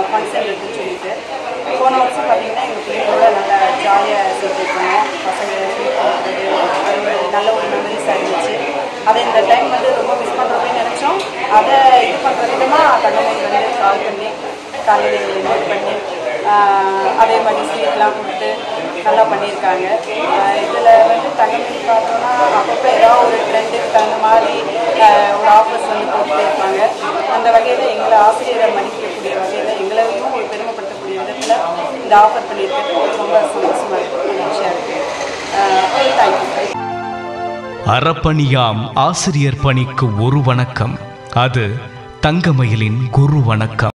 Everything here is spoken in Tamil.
ஃபங்க்ஷன் இருக்குன்னு சொல்லிட்டு போன வருஷம் பார்த்தீங்கன்னா எங்கள் பிள்ளைங்களோட நல்லா ஜாலியாக செலிப்ரேட் பண்ணுவோம். பசங்க ஸ்வீட் கொடுக்குறது அது நல்ல ஒரு மெமரிஸாக இருந்துச்சு. அதை இந்த டைம் வந்து ரொம்ப மிஸ் பண்ணுறோம்னு நினச்சோம். அதை இது பண்ணுற விதமாக தங்கமயில் வந்து கால் பண்ணி காலையில் இன்வைட் பண்ணி அதே மாதிரி ஸ்வீட்லாம் கொடுத்து நல்லா பண்ணியிருக்காங்க. இதில் வந்து தங்கமயில் பார்த்தோன்னா அப்பப்போ ஏதாவது ஒரு ட்ரெண்டுக்கு தகுந்த மாதிரி ஒரு ஆஃபர்ஸ் வந்து போட்டுகிட்டே இருப்பாங்க. அந்த வகையில் எங்களை ஆசிரியரை மதிக்கக்கூடிய வகையில் எங்களையும் ஒரு பெருமைப்படுத்தக்கூடிய விதத்தில் இந்த ஆஃபர் பண்ணியிருக்கிறது ரொம்ப சந்தோஷமாக இருக்குது, மகிழ்ச்சியாக இருக்குது. தேங்க்யூ. அறப்பணியாம் ஆசிரியர் பணிக்கு ஒரு வணக்கம். அது தங்கமயிலின் குரு வணக்கம்.